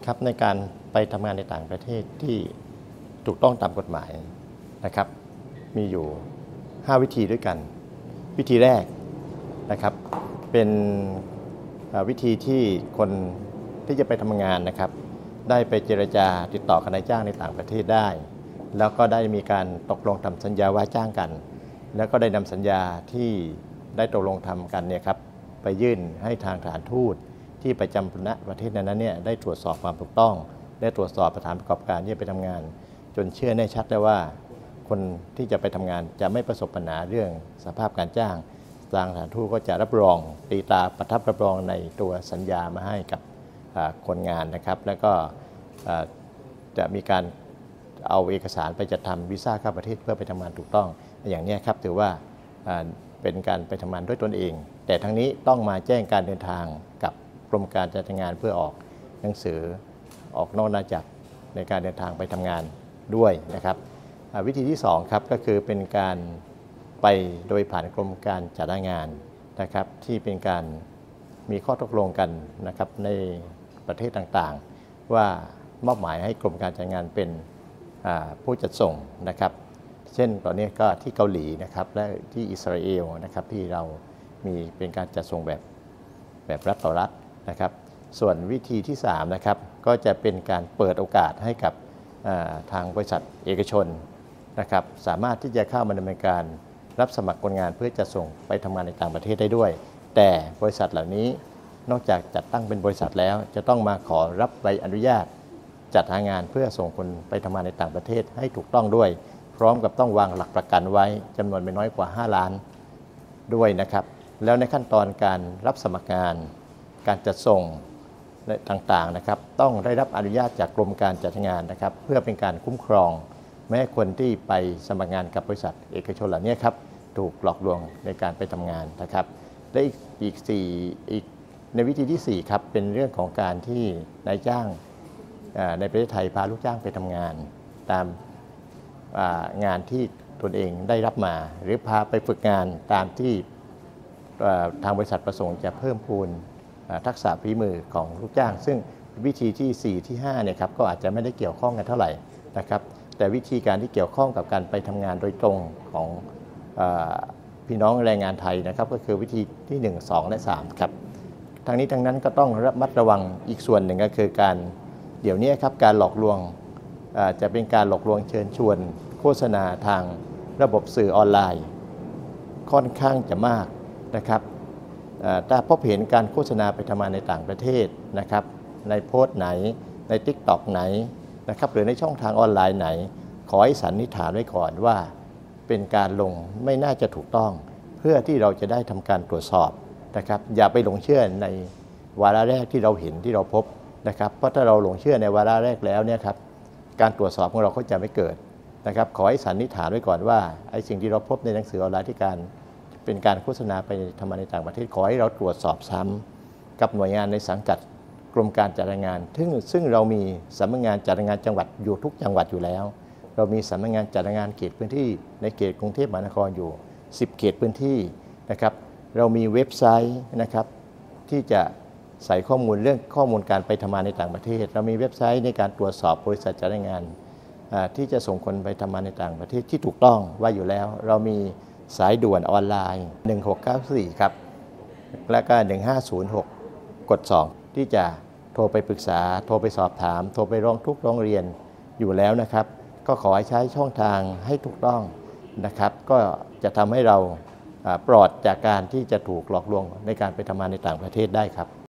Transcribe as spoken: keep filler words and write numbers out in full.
ครับในการไปทำงานในต่างประเทศที่ถูกต้องตามกฎหมายนะครับมีอยู่ห้าวิธีด้วยกันวิธีแรกนะครับเป็นวิธีที่คนที่จะไปทำงานนะครับได้ไปเจรจาติดต่อกับนายจ้างในต่างประเทศได้แล้วก็ได้มีการตกลงทำสัญญาว่าจ้างกันแล้วก็ได้นำสัญญาที่ได้ตกลงทำกันเนี่ยครับไปยื่นให้ทางสถานทูตที่ประจำณประเทศนั้นเนี่ยได้ตรวจสอบความถูกต้องได้ตรวจสอบสถานประกอบการที่จะไปทำงานจนเชื่อแน่ชัดได้ว่าคนที่จะไปทำงานจะไม่ประสบปัญหาเรื่องสภาพการจ้างทางสถานทูตก็จะรับรองตีตาประทับรับรองในตัวสัญญามาให้กับคนงานนะครับแล้วก็จะมีการเอาเอกสารไปจัดทำวีซ่าเข้าประเทศเพื่อไปทำงานถูกต้องอย่างนี้ครับถือว่าเป็นการไปทำงานด้วยตนเองแต่ทั้งนี้ต้องมาแจ้งการเดินทางกับกรมการจัดงานเพื่อออกหนังสือออกนอกราชอาณาจักรในการเดินทางไปทำงานด้วยนะครับวิธีที่สองครับก็คือเป็นการไปโดยผ่านกรมการจัดงานนะครับที่เป็นการมีข้อตกลงกันนะครับในประเทศต่างๆว่ามอบหมายให้กรมการจัดงานเป็นผู้จัดส่งนะครับเช่นตอนนี้ก็ที่เกาหลีนะครับและที่อิสราเอลนะครับที่เรามีเป็นการจัดส่งแบบแบบรัฐต่อรัฐนะครับส่วนวิธีที่สามนะครับก็จะเป็นการเปิดโอกาสให้กับทางบริษัทเอกชนนะครับสามารถที่จะเข้ามาดำเนินการรับสมัครคนงานเพื่อจะส่งไปทำงานในต่างประเทศได้ด้วยแต่บริษัทเหล่านี้นอกจากจัดตั้งเป็นบริษัทแล้วจะต้องมาขอรับใบอนุญาตจัดหางานเพื่อส่งคนไปทำงานในต่างประเทศให้ถูกต้องด้วยพร้อมกับต้องวางหลักประกันไว้จำนวนไม่น้อยกว่าห้าล้านด้วยนะครับแล้วในขั้นตอนการรับสมัครงานการจัดส่งต่างๆนะครับต้องได้รับอนุญาตจากกรมการจัดงานนะครับเพื่อเป็นการคุ้มครองแม้คนที่ไปสมัครงานกับบริษัทเอกชนเหล่านี้ครับถูกหลอกลวงในการไปทำงานนะครับและอีกอีกสี่อีกในวิธีที่สี่ครับเป็นเรื่องของการที่นายจ้างในประเทศไทยพาลูกจ้างไปทำงานตามงานที่ตนเองได้รับมาหรือพาไปฝึกงานตามที่ทางบริษัทประสงค์จะเพิ่มพูนทักษะฝีมือของลูกจ้างซึ่งวิธีที่สี่ที่ห้าเนี่ยครับก็อาจจะไม่ได้เกี่ยวข้องกันเท่าไหร่นะครับแต่วิธีการที่เกี่ยวข้องกับการไปทำงานโดยตรงของพี่น้องแรงงานไทยนะครับก็คือวิธีที่หนึ่ง สอง และสามครับทั้งนี้ทั้งนั้นก็ต้องระมัดระวังอีกส่วนหนึ่งก็คือการเดี๋ยวนี้ครับการหลอกลวงจะเป็นการหลอกลวงเชิญชวนโฆษณาทางระบบสื่อออนไลน์ค่อนข้างจะมากนะครับถ้าพบเห็นการโฆษณาไปทำงานในต่างประเทศนะครับในโพสต์ไหนใน ติ๊กต็อก ไหนนะครับหรือในช่องทางออนไลน์ไหนขอให้สันนิษฐานไว้ก่อนว่าเป็นการลงไม่น่าจะถูกต้องเพื่อที่เราจะได้ทำการตรวจสอบนะครับอย่าไปหลงเชื่อในวาระแรกที่เราเห็นที่เราพบนะครับเพราะถ้าเราหลงเชื่อในวาระแรกแล้วเนี่ยครับการตรวจสอบของเราก็จะไม่เกิดนะครับขอให้สันนิษฐานไว้ก่อนว่าไอ้สิ่งที่เราพบในหนังสือออนไลน์ที่การเป็นการโฆษณาไปทำงานในต่างประเทศขอให้เราตรวจสอบซ้ำกับหน่วยงานในสังกัดกรมการจัดงานซึ่งซึ่งเรามีสำนักงานจัดงานจังหวัดอยู่ทุกจังหวัดอยู่แล้วเรามีสำนักงานจัดงานเขตพื้นที่ในเขตกรุงเทพมหานครอยู่สิบเขตพื้นที่นะครับเรามีเว็บไซต์นะครับที่จะใส่ข้อมูลเรื่องข้อมูลการไปทำงานในต่างประเทศเรามีเว็บไซต์ในการตรวจสอบบริษัทจัดงานที่จะส่งคนไปทำงานในต่างประเทศที่ถูกต้องไว้อยู่แล้วเรามีสายด่วนออนไลน์หนึ่งหกเก้าสี่ครับและก็หนึ่งห้าศูนย์หกกดสองที่จะโทรไปปรึกษาโทรไปสอบถามโทรไปร้องทุกข์ร้องเรียนอยู่แล้วนะครับก็ขอให้ใช้ช่องทางให้ถูกต้องนะครับก็จะทำให้เราปลอดจากการที่จะถูกหลอกลวงในการไปทำงานในต่างประเทศได้ครับ